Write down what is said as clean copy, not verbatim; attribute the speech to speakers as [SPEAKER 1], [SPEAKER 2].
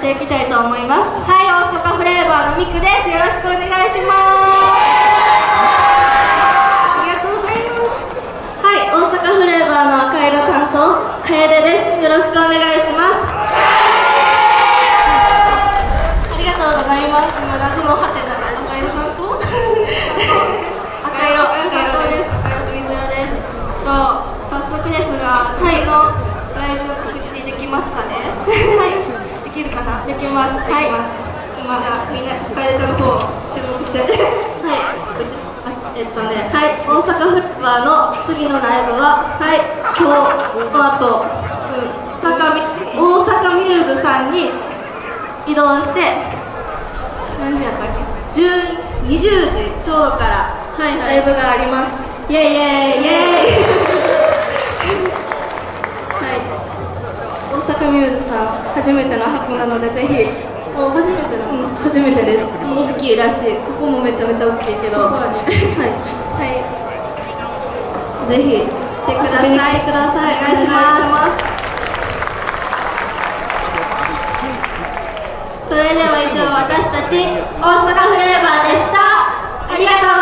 [SPEAKER 1] していきたいと思います。
[SPEAKER 2] はい、大阪フレーバーのミクです。よろしくお願いします。ありがとうございます。
[SPEAKER 1] はい、大阪フレーバーの赤色担当楓です。よろしくお願いします。ありがとうございます。
[SPEAKER 2] 今謎のハテナが赤色担当赤色です。赤色と水色です。早速ですが、次のライブの告知できますかね。はい、できるかな。
[SPEAKER 1] できます。はい。
[SPEAKER 2] まだみんな楓ちゃんの方注目してはい、告知します。
[SPEAKER 1] はい、大阪フレーバーの次のライブは、はい、今日この後、大阪ミューズさんに移動して、何時やったっけ、20時ちょうどからライブがあります。
[SPEAKER 2] イエイイエイイエイ
[SPEAKER 1] はい、大阪ミューズさん初めての箱なので、ぜひ。
[SPEAKER 2] 初めてなの？
[SPEAKER 1] 初めてです。大きいらしい。ここもめちゃめちゃ大きいけど。はい。ぜひ来てください。お願いします。
[SPEAKER 2] それでは以上、私たち大阪フレーバーでした。ありがとう。